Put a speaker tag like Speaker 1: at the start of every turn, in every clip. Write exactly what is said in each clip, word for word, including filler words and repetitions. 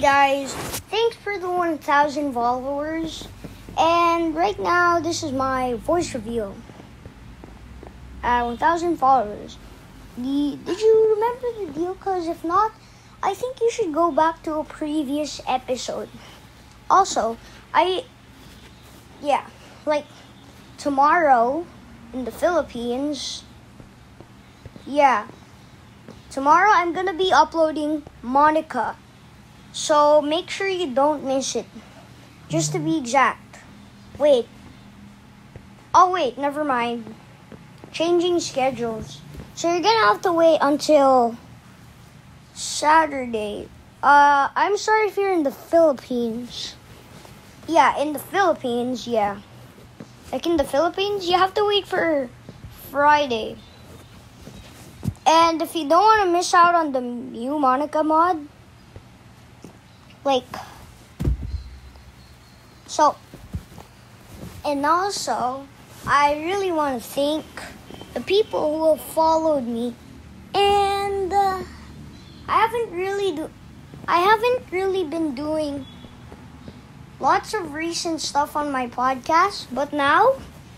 Speaker 1: guys, thanks for the one thousand followers. And right now, this is my voice reveal. At one thousand followers. The, did you remember the deal? Because if not, I think you should go back to a previous episode. Also, I, yeah, like tomorrow in the Philippines, yeah, tomorrow I'm gonna be uploading Monica. So make sure you don't miss it. Just to be exact. Wait. Oh wait, never mind. Changing schedules. So you're gonna have to wait until Saturday. Uh, I'm sorry if you're in the Philippines. Yeah, in the Philippines, yeah. Like in the Philippines, you have to wait for Friday. And if you don't want to miss out on the new Monica mod, like, so, and also, I really want to thank the people who have followed me, and uh, I haven't really do, I haven't really been doing lots of recent stuff on my podcast, but now,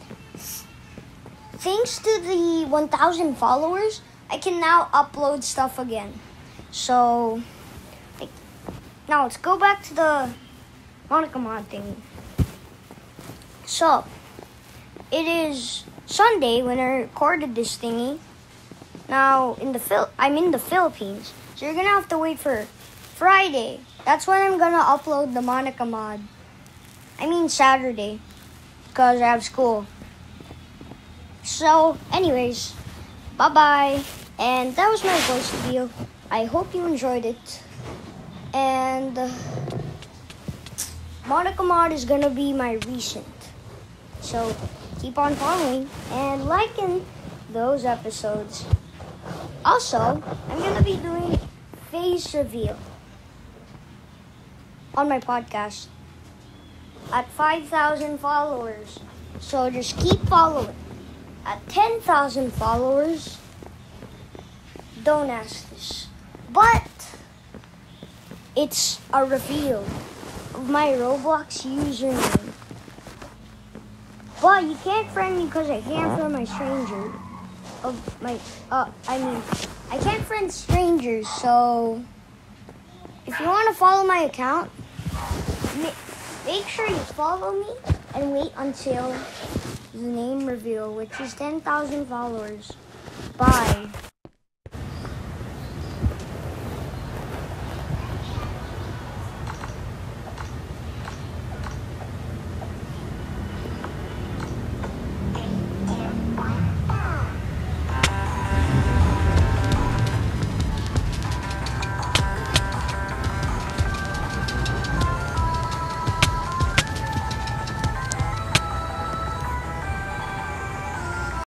Speaker 1: thanks to the one thousand followers, I can now upload stuff again. So, like, now let's go back to the Monica mod thing. So, it is Sunday when I recorded this thingy. Now, in the Phil- I'm in the Philippines, so you're gonna have to wait for Friday. That's when I'm gonna upload the Monica mod. I mean Saturday, because I have school. So, anyways, bye-bye. And that was my voice video. I hope you enjoyed it. And uh, Monica mod is gonna be my recent. So, keep on following and liking those episodes. Also, I'm gonna be doing face reveal on my podcast at five thousand followers. So just keep following. At ten thousand followers, don't ask this, but it's a reveal of my Roblox username. But you can't friend me because I can't friend my stranger. Of my, uh, I mean, I can't friend strangers. So if you want to follow my account, make sure you follow me and wait until the name reveal, which is ten thousand followers. Bye.